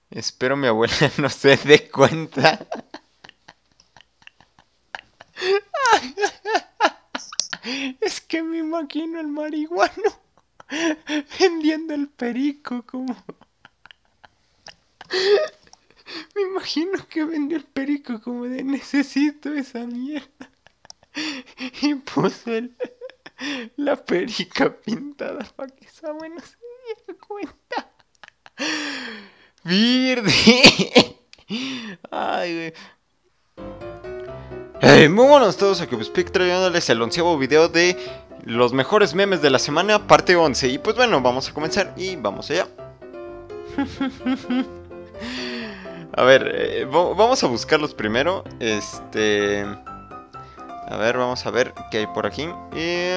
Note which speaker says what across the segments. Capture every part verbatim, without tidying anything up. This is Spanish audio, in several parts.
Speaker 1: Espero mi abuela no se dé cuenta. Es que me imagino al marihuano vendiendo el perico como... Me imagino que vendió el perico como de necesito esa mierda. Y puso el, la perica pintada para que esa buena se diera cuenta. ¡Virde! Ay, güey. Hey, muy buenos todos, aquí Speak trayéndoles el onceavo video de los mejores memes de la semana, parte once. Y pues bueno, vamos a comenzar y vamos allá. A ver, eh, vamos a buscarlos primero. Este... A ver, vamos a ver qué hay por aquí. Y...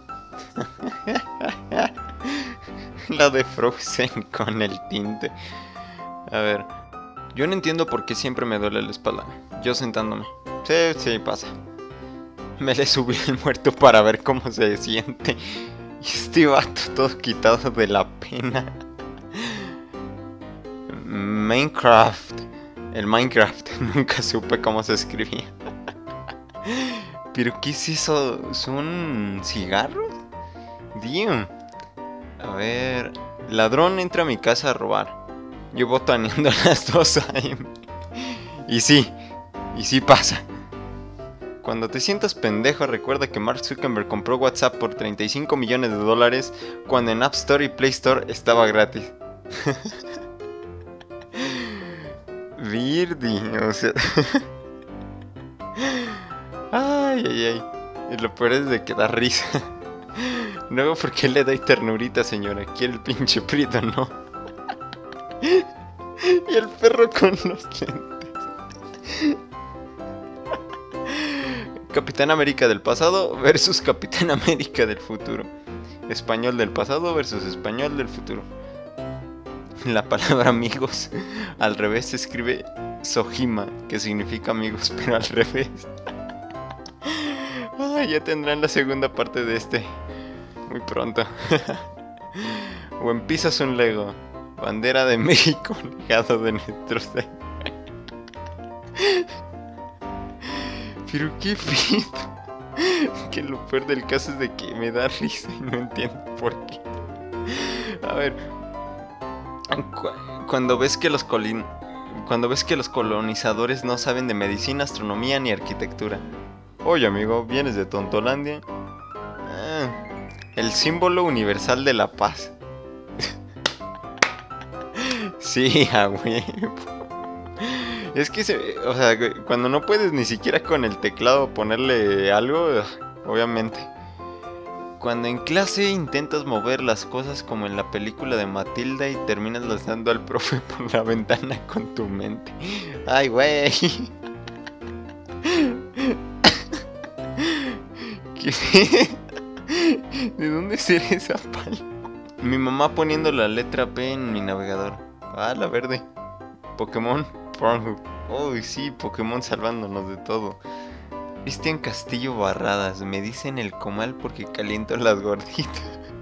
Speaker 1: La de Frozen con el tinte. A ver. Yo no entiendo por qué siempre me duele la espalda. Yo sentándome. Sí, sí, pasa. Me le subí el muerto para ver cómo se siente. Y este vato todo quitado de la pena. Minecraft. El Minecraft. Nunca supe cómo se escribía. ¿Pero qué es eso? ¿Son cigarros? Damn. A ver... Ladrón entra a mi casa a robar. Yo botaneando a las dos a eme. Y sí, y sí pasa. Cuando te sientas pendejo, recuerda que Mark Zuckerberg compró WhatsApp por treinta y cinco millones de dólares cuando en App Store y Play Store estaba gratis. Virdi, o sea... Ay, ay, ay. Y lo peor es de que da risa. Luego, ¿por qué le da ternurita, señora? Quiere el pinche prieto, ¿no? Y el perro con los lentes. Capitán América del pasado versus Capitán América del futuro. Español del pasado versus español del futuro. La palabra amigos al revés se escribe Sojima, que significa amigos, pero al revés. Ay, ya tendrán la segunda parte de este muy pronto. O empiezas un Lego. Bandera de México, legado de nuestro ser. Pero qué pido. Que lo peor del caso es de que me da risa y no entiendo por qué. A ver. Cu- cuando ves que los colin... Cuando ves que los colonizadores no saben de medicina, astronomía ni arquitectura. Oye, amigo, ¿vienes de Tontolandia? Ah, el símbolo universal de la paz. Sí, a huevo. Es que, se, o sea, cuando no puedes ni siquiera con el teclado ponerle algo, obviamente. Cuando en clase intentas mover las cosas como en la película de Matilda y terminas lanzando al profe por la ventana con tu mente. Ay, güey. ¿Qué? ¿De dónde será esa pala? Mi mamá poniendo la letra P en mi navegador. Ah, la verde. Pokémon Pornhub. Uy, oh, sí, Pokémon salvándonos de todo. Cristian Castillo Barradas. Me dicen el comal porque caliento las gorditas.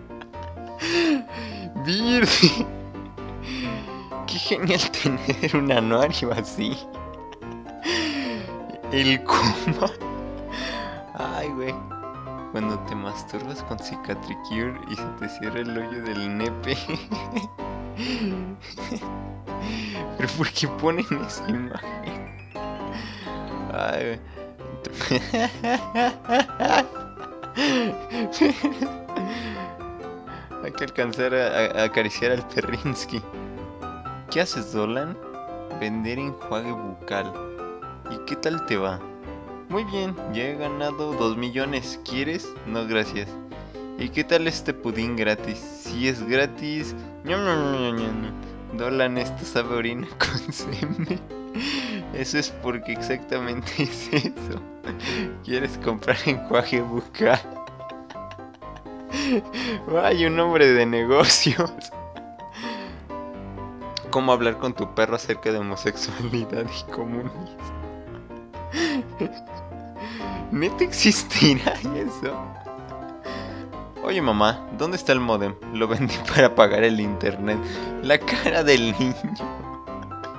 Speaker 1: Virdi. Qué genial tener un anuario así. El comal. Ay, güey. Cuando te masturbas con Cicatricure y se te cierra el hoyo del nepe. Pero ¿por qué ponen esa imagen? Ay, hay que alcanzar a, a acariciar al Perrinsky. ¿Qué haces, Dolan? Vender enjuague bucal. ¿Y qué tal te va? Muy bien, ya he ganado dos millones. ¿Quieres? No, gracias. ¿Y qué tal este pudín gratis? Si es gratis... Dolan, esto sabe orina con semen. Eso es porque exactamente es eso. ¿Quieres comprar enjuague bucal? Ay, un hombre de negocios. ¿Cómo hablar con tu perro acerca de homosexualidad y comunismo? ¿Neta existirá eso? Oye, mamá, ¿dónde está el módem? Lo vendí para pagar el internet. La cara del niño.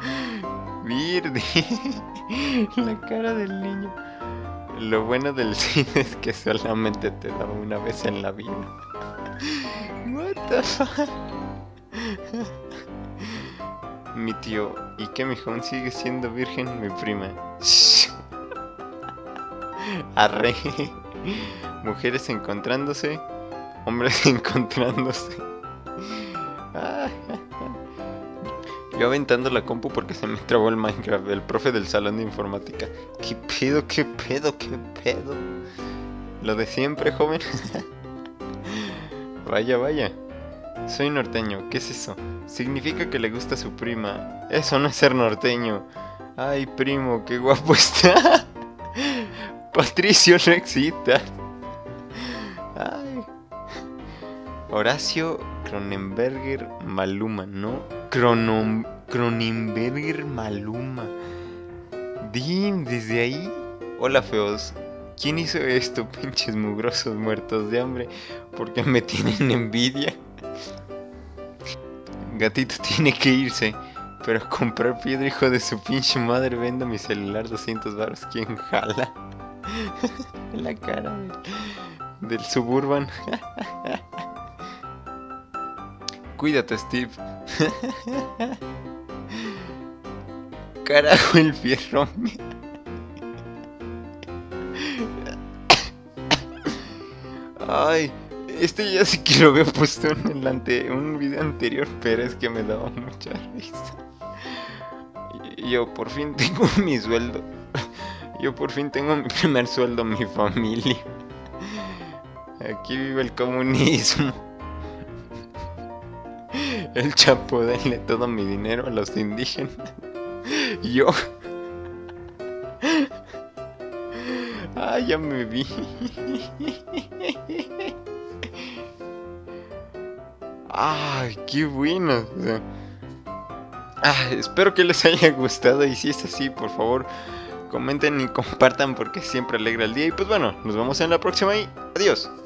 Speaker 1: Virdi. La cara del niño. Lo bueno del cine es que solamente te da una vez en la vida. What the fuck. Mi tío, ¿y qué, mijo? ¿Aún sigue siendo virgen mi prima? Arre. Mujeres encontrándose, hombres encontrándose. Yo aventando la compu porque se me trabó el Minecraft. El profe del salón de informática. ¿Qué pedo, qué pedo, qué pedo? Lo de siempre, joven. Vaya, vaya. Soy norteño, ¿qué es eso? Significa que le gusta a su prima. Eso no es ser norteño. Ay, primo, qué guapo está. Patricio, no excitas. Ay. Horacio Cronenberger Maluma, ¿no? Cronom Cronenberger Maluma. Dim, desde ahí. Hola, feos. ¿Quién hizo esto, pinches mugrosos muertos de hambre? Porque me tienen envidia. Gatito tiene que irse. Pero comprar piedra, hijo de su pinche madre. Vendo mi celular doscientos baros. ¿Quién jala? La cara del, del Suburban. Cuídate, Steve. Carajo, el fierro. Ay, este ya sí que lo había puesto en el ante, un video anterior, pero es que me daba mucha risa. Yo por fin tengo mi sueldo. Yo por fin tengo mi primer sueldo, mi familia. Aquí vive el comunismo. El Chapo, denle todo mi dinero a los indígenas. Yo. Ah, ya me vi. Ay, qué bueno. Ah, espero que les haya gustado. Y si es así, por favor, comenten y compartan porque siempre alegra el día. Y pues bueno, nos vemos en la próxima y adiós.